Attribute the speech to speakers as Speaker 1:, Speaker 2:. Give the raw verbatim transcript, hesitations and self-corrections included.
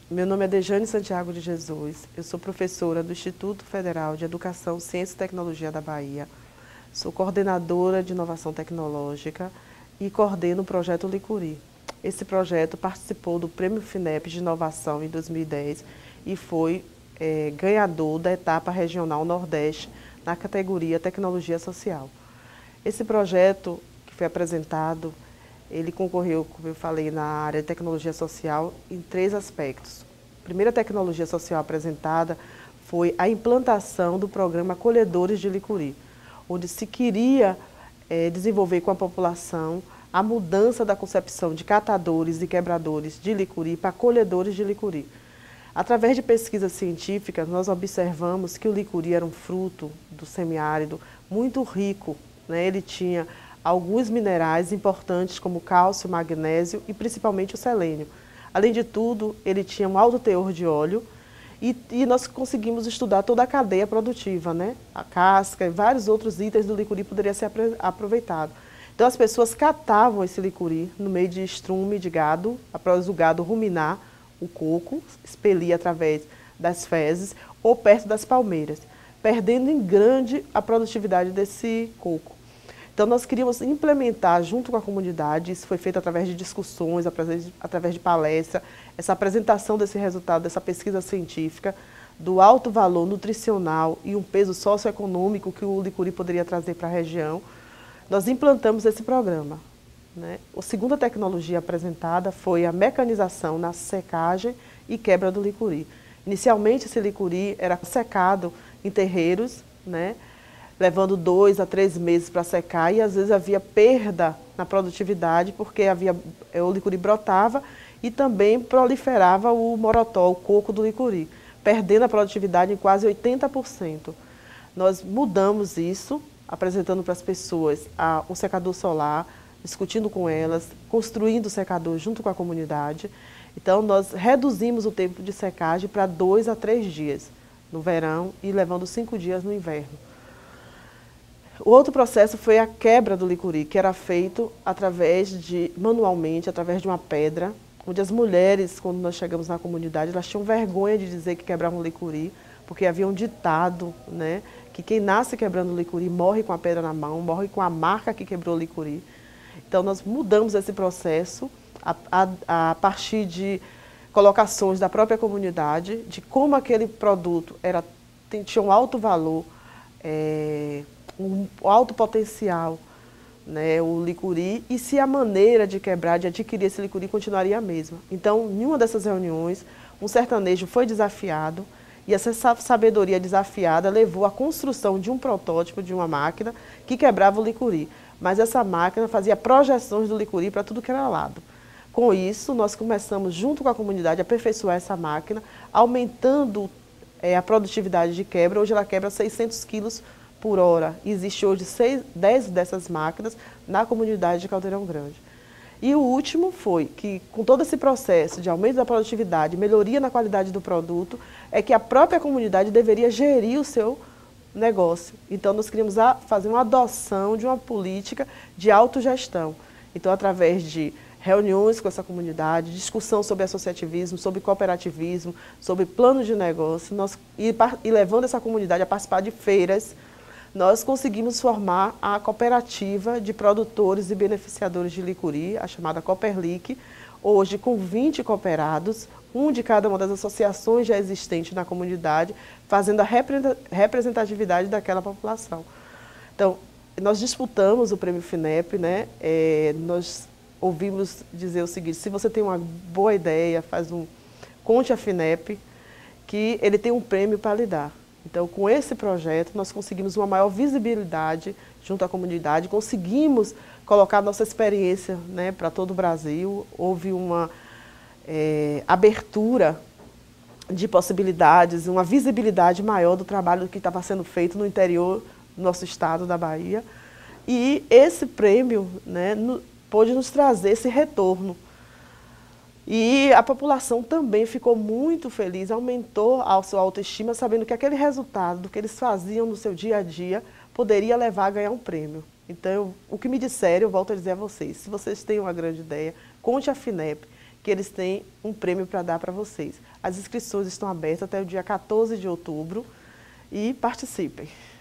Speaker 1: Meu nome é Dejane Santiago de Jesus, eu sou professora do Instituto Federal de Educação, Ciência e Tecnologia da Bahia, sou coordenadora de inovação tecnológica e coordeno o projeto Licuri. Esse projeto participou do Prêmio FINEP de Inovação em dois mil e dez e foi é, ganhador da etapa regional Nordeste na categoria Tecnologia Social. Esse projeto que foi apresentado, ele concorreu, como eu falei, na área de tecnologia social em três aspectos. A primeira tecnologia social apresentada foi a implantação do programa Acolhedores de Licuri, onde se queria é, desenvolver com a população a mudança da concepção de catadores e quebradores de licuri para acolhedores de licuri. Através de pesquisas científicas, nós observamos que o licuri era um fruto do semiárido muito rico, né? Ele tinha alguns minerais importantes como cálcio, magnésio e principalmente o selênio. Além de tudo, ele tinha um alto teor de óleo e, e nós conseguimos estudar toda a cadeia produtiva, né? A casca e vários outros itens do licuri poderiam ser aproveitados. Então as pessoas catavam esse licuri no meio de estrume de gado, após o gado ruminar o coco, expelir através das fezes ou perto das palmeiras, perdendo em grande a produtividade desse coco. Então nós queríamos implementar junto com a comunidade, isso foi feito através de discussões, através de palestras, essa apresentação desse resultado, dessa pesquisa científica, do alto valor nutricional e um peso socioeconômico que o licuri poderia trazer para a região. Nós implantamos esse programa, né? A segunda tecnologia apresentada foi a mecanização na secagem e quebra do licuri. Inicialmente, esse licuri era secado em terreiros, né? Levando dois a três meses para secar e às vezes havia perda na produtividade porque havia, o licuri brotava e também proliferava o morotó, o coco do licuri, perdendo a produtividade em quase oitenta por cento. Nós mudamos isso, apresentando para as pessoas a, um secador solar, discutindo com elas, construindo o secador junto com a comunidade. Então, nós reduzimos o tempo de secagem para dois a três dias no verão e levando cinco dias no inverno. O outro processo foi a quebra do licuri, que era feito através de, manualmente, através de uma pedra, onde as mulheres, quando nós chegamos na comunidade, elas tinham vergonha de dizer que quebravam licuri, porque havia um ditado, né, que quem nasce quebrando licuri morre com a pedra na mão, morre com a marca que quebrou o licuri. Então nós mudamos esse processo a, a, a partir de colocações da própria comunidade, de como aquele produto era, tinha um alto valor, é, um alto potencial, né, o licuri, e se a maneira de quebrar, de adquirir esse licuri continuaria a mesma. Então, em uma dessas reuniões, um sertanejo foi desafiado, e essa sabedoria desafiada levou à construção de um protótipo de uma máquina que quebrava o licuri. Mas essa máquina fazia projeções do licuri para tudo que era lado. Com isso, nós começamos, junto com a comunidade, a aperfeiçoar essa máquina, aumentando é, a produtividade de quebra. Hoje ela quebra seiscentos quilos por hora. Existe hoje seis, dez dessas máquinas na comunidade de Caldeirão Grande. E o último foi que, com todo esse processo de aumento da produtividade, melhoria na qualidade do produto, é que a própria comunidade deveria gerir o seu negócio. Então, nós queríamos fazer uma adoção de uma política de autogestão. Então, através de reuniões com essa comunidade, discussão sobre associativismo, sobre cooperativismo, sobre plano de negócio, nós, e, e levando essa comunidade a participar de feiras, nós conseguimos formar a cooperativa de produtores e beneficiadores de licuri, a chamada Cooperlic, hoje com vinte cooperados, um de cada uma das associações já existentes na comunidade, fazendo a representatividade daquela população. Então, nós disputamos o Prêmio FINEP, né? É, nós ouvimos dizer o seguinte: se você tem uma boa ideia, faz um, conte a FINEP, que ele tem um prêmio para lhe dar. Então, com esse projeto, nós conseguimos uma maior visibilidade junto à comunidade, conseguimos colocar nossa experiência, né, para todo o Brasil. Houve uma é, abertura de possibilidades, uma visibilidade maior do trabalho que estava sendo feito no interior do nosso estado da Bahia. E esse prêmio, né, no, pôde nos trazer esse retorno. E a população também ficou muito feliz, aumentou a sua autoestima, sabendo que aquele resultado do que eles faziam no seu dia a dia poderia levar a ganhar um prêmio. Então, eu, o que me disseram, eu volto a dizer a vocês, se vocês têm uma grande ideia, conte a FINEP, que eles têm um prêmio para dar para vocês. As inscrições estão abertas até o dia quatorze de outubro e participem.